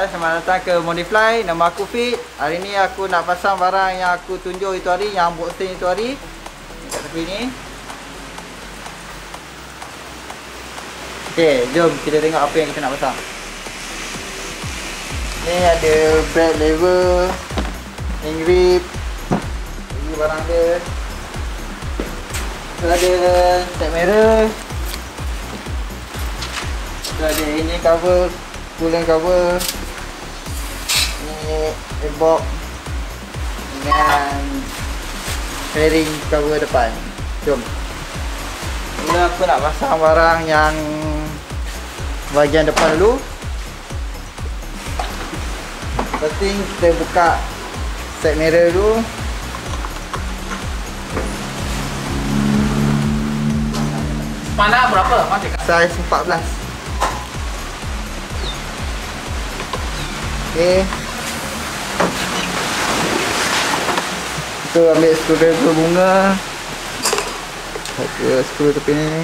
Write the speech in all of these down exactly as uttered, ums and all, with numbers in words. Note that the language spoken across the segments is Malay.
selamat datang ke Modifly. Nama aku Fit. Hari ni aku nak pasang barang yang aku tunjuk itu hari, yang unboxing itu hari. Kat tepi ni. Okey, jom kita tengok apa yang kita nak pasang. Ni ada brake lever, ring grip. Ini barang dia. Tu ada step mirror. Tu ada ini cover, coolant cover. Ni airbox dengan fairing cover depan. Jom. Mula aku nak pasang barang yang bahagian depan dulu. First thing, kita buka side mirror dulu. Mana berapa? Masih Saiz empat belas. Okey. Kita ambil screwdriver bunga. Ada skru tepi ni.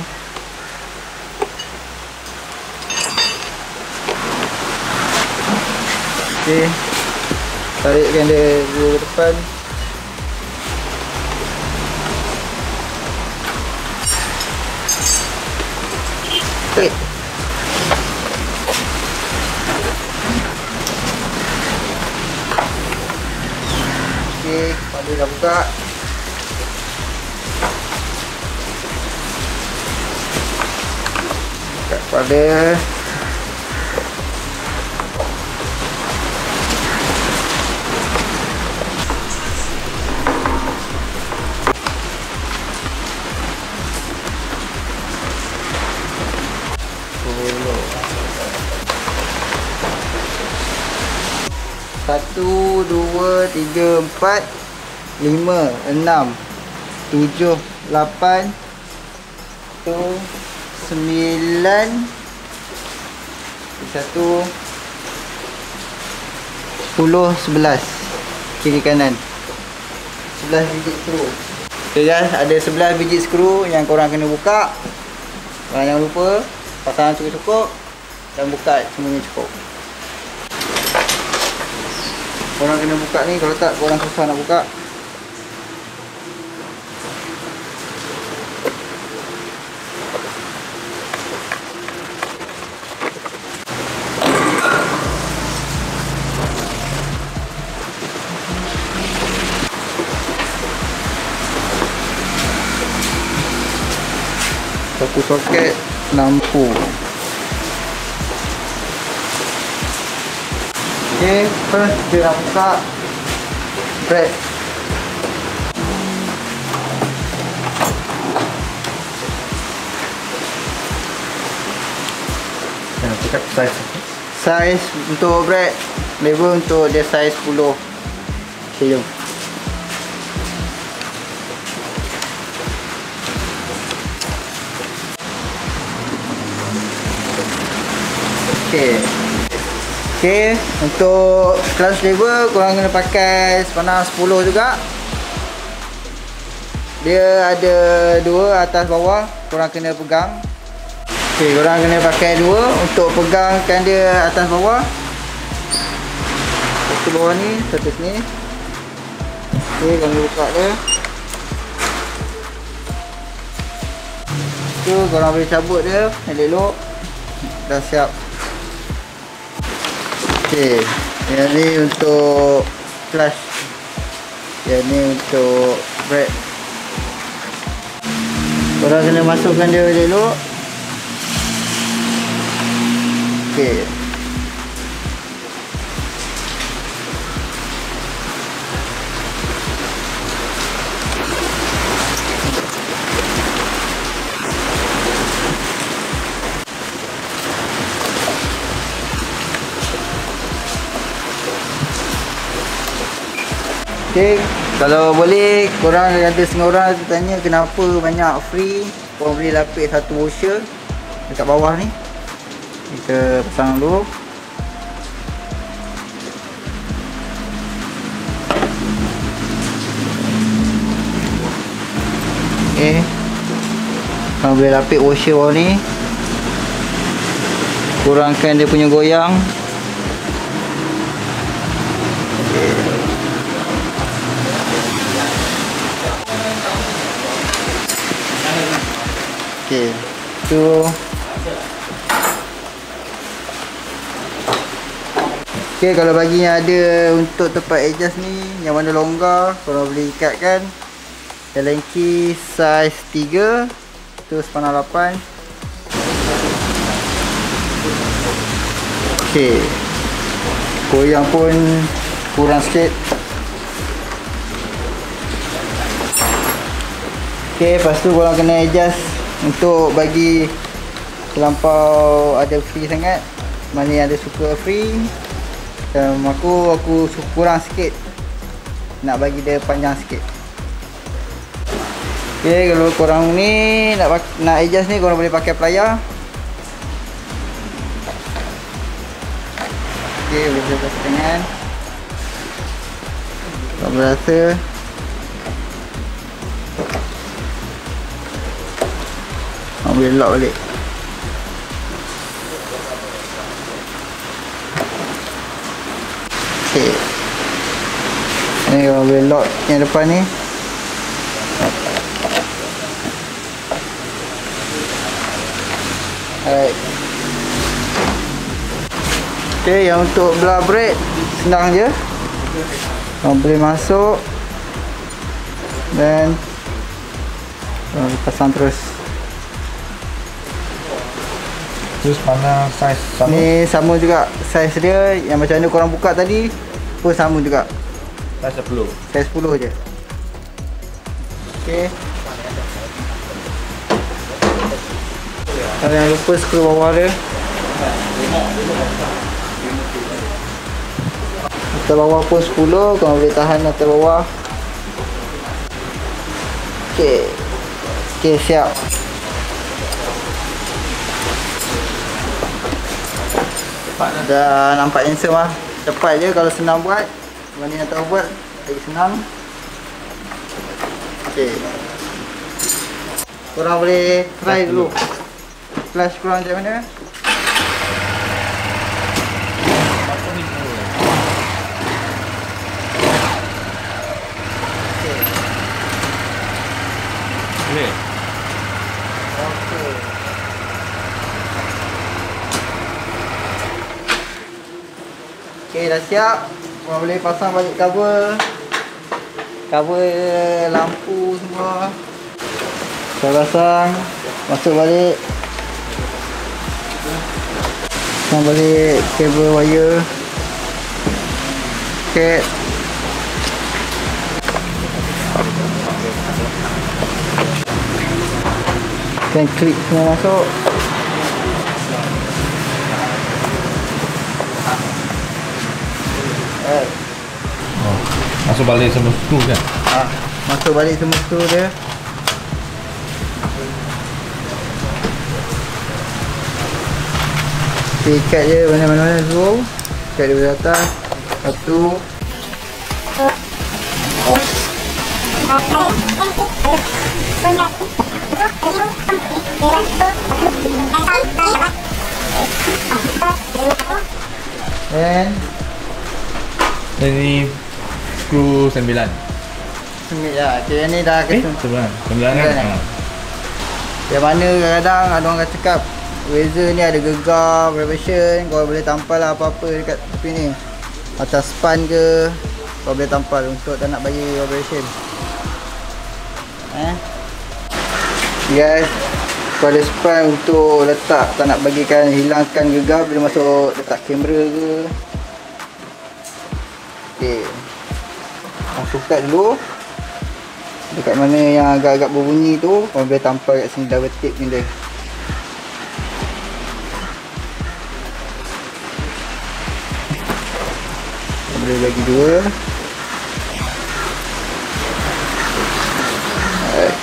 Okey. Tarikkan dia dulu ke depan. Okey. Okey, kepala dah buka. Buka kepala. Satu, dua, tiga, empat, lima, enam, tujuh, lapan, tu, sembilan, satu, sepuluh, sebelas. Kiri kanan. Sebelas biji skru. Okay guys, ada sebelas biji skru yang korang kena buka. Korang jangan lupa pasang cukup-cukup dan buka semuanya cukup. Korang kena buka ni, kalau tak korang susah nak buka. Satu soket lampu. Okay, first kita nak buka brake. Kita nak buka size. Size untuk brake lever untuk dia size sepuluh. Okay, jom. Okay. Okay, untuk clutch lever korang kena pakai sepanjang sepuluh juga. Dia ada dua, atas bawah, korang kena pegang. Okay, korang kena pakai dua untuk pegangkan dia atas bawah. Satu bawah ni, satu sini. Okay, korang buka dia. Tu korang boleh cabut dia, elok-elok. Dah siap. Okey, yang ni untuk clutch, yang ni untuk brake. Korang kena masukkan dia elok. Okey. Okay, kalau boleh korang ada setengah orang tanya kenapa banyak free, korang boleh lapis satu washer dekat bawah ni. Kita pasang dulu. Okay, korang boleh lapis washer bawah ni. Kurangkan dia punya goyang. Okey. Tu Okey, kalau bagi yang ada untuk tempat adjust ni yang mana longgar, korang boleh ikatkan. Allen key size tiga, tu sepanah lapan. Okey. Goyang pun kurang sikit. Okey, lepas tu korang kena adjust untuk bagi terlampau ada free sangat. Mana yang ada suka free. Dan aku aku kurang sikit. Nak bagi dia panjang sikit. Okey, kalau korang ni nak nak adjust ni, korang boleh pakai plier. Okey, boleh lepas tangan. Tak berasa. Oh, boleh lock balik. Okey. Ni korang boleh lock yang depan ni. Alright. Okey, yang untuk belah brake senang je. Korang boleh masuk dan korang pasang terus. Terus mana saiz sama? Ni sama juga saiz dia. Yang macam mana korang buka tadi pun sama juga. Saiz sepuluh. Saiz sepuluh je. Okey. Jangan lupa skru bawah dia. Atas bawah pun sepuluh, korang boleh tahan atas bawah. Okey. Okey, siap. Dah nampak handsome lah. Cepat je kalau senang buat. Mana yang tahu buat lagi senang. Okey. Korang boleh try dulu. Flash korang macam mana? Boleh. Okey. Okey, dah siap. Korang boleh pasang balik cover. Cover lampu semua. Dah pasang. Masuk balik. Pasang balik kabel wire. Okey. Dan klik semua masuk. Alright. Oh, masuk balik semua skru kan? Ha, masuk balik semua skru dia. Okay, ikat je mana-mana dulu. Ikat dia dari atas. Satu. Dan Ini skru sembilan. sembilan ya. Okay, yang ni dah Eh, kesem. sembilan. Sembilan kan? Sembilan, Ha. Yang mana kadang-kadang ada orang cakap Razor ni ada gegar, vibration. Kau boleh tampal lah apa-apa dekat tepi ni. Atas span ke, kau boleh tampal untuk tak nak bagi vibration. Eh? Guys, kau ada span untuk letak, tak nak bagikan hilangkan gegar bila masuk letak kamera ke. Okey. Masuk kat dulu. Dekat mana yang agak-agak berbunyi tu, kau boleh tampal kat sini double tip ni dia. Boleh bagi dua. Alright.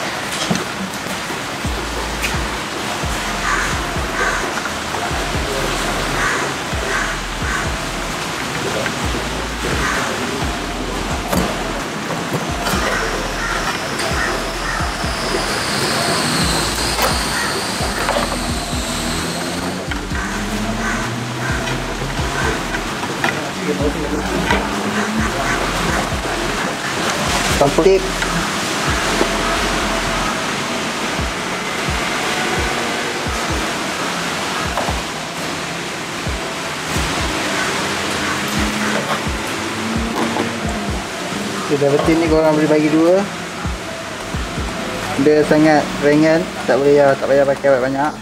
Tampal tip. Dah betul ni korang boleh bagi dua. Dia sangat ringan, tak boleh tak payah pakai banyak.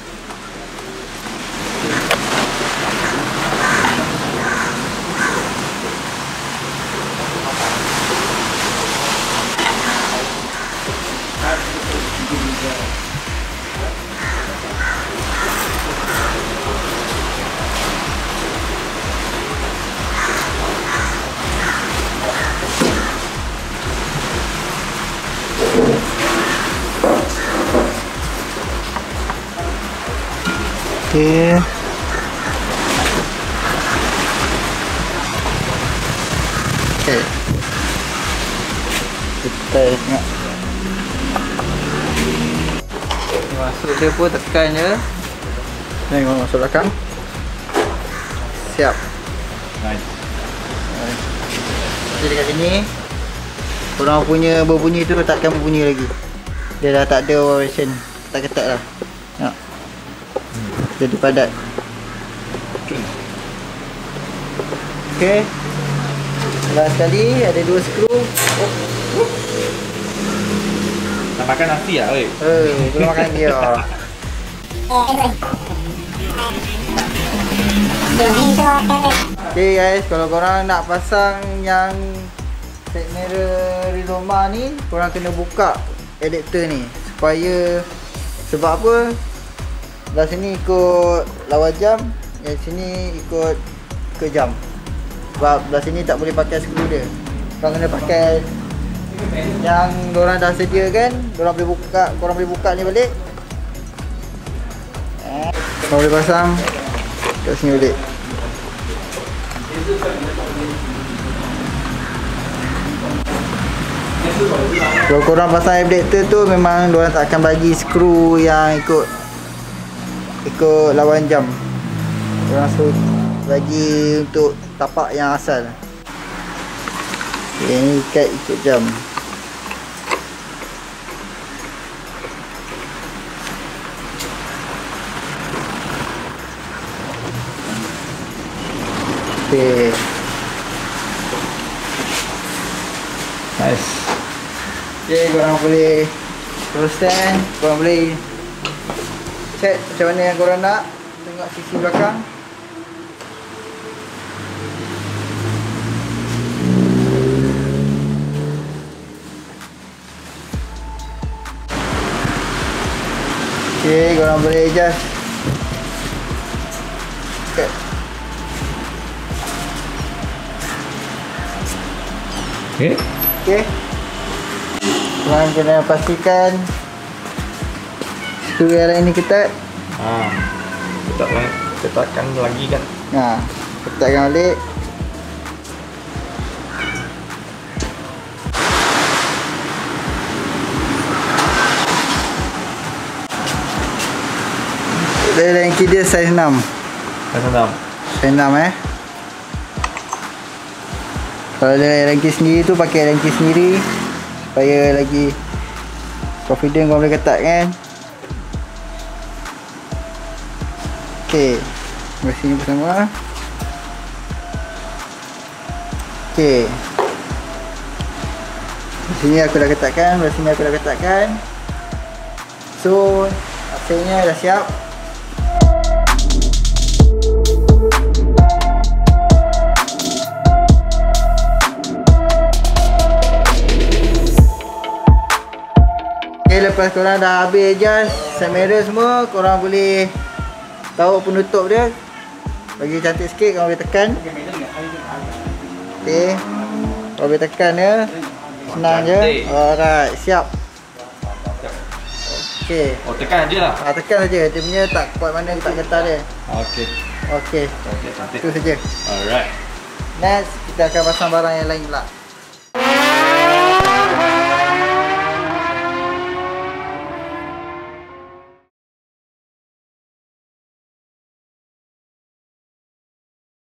Okey. Okey. Kita tengok. Masuk dia pun tekan je. Tengok masuk belakang. Siap. Nice. Jadi dekat sini korang punya berbunyi tu takkan berbunyi lagi. Dia dah tak ada vibration. Ketat-ketat lah. Tengok. Jadi padat. Okey. Last sekali ada dua skru. Oh. Nak makan nasi lah weh. Eh, belum makan dia. Okay guys, kalau korang nak pasang yang set mirror Rizoma ni, korang kena buka adapter ni supaya, sebab apa? Belah sini ikut lawan jam, yang sini ikut ke jam. Sebab belah sini tak boleh pakai skru dia. Korang kena pakai yang diorang dah sediakan. Diorang boleh buka, korang boleh buka ni balik. Eh, korang boleh pasang kat sini balik. Kalau korang pasang adapter tu, memang diorang tak akan bagi skru yang ikut ikut lawan jam. Diorang suruh bagi untuk tapak yang asal. Okay, ni ikat ikut jam. Okay. Nice. Okay, korang boleh teruskan. Korang boleh check macam mana yang korang nak. Tengok sisi belakang. Okay, korang boleh adjust. Okay. Okay. Okay. Korang kena pastikan skru yang lain ni ketat. Ah, ketat lah. Ketatkan lagi kan. Nah, ketatkan balik. Dia lengki dia saiz enam. Saiz enam. Saiz enam eh. Kalau dia lengki sendiri tu, pakai lengki sendiri supaya lagi confident kau boleh ketat kan. Okey. Mesin bersama. Okey. Di sini aku dah ketatkan, di sini aku dah ketatkan. So, hasilnya dah siap. Okay, lepas korang dah habis adjust set mirror semua, korang boleh tahu penutup dia. Bagi cantik sikit, korang boleh tekan. Okay, korang boleh tekan dia. Senang je. Alright, siap. Okay. Oh, tekan je lah. Ha, tekan saja. Dia punya tak kuat mana tak getar dia. Okay. Okay. Okay, cantik. Itu saja. Alright. Next, kita akan pasang barang yang lain pula.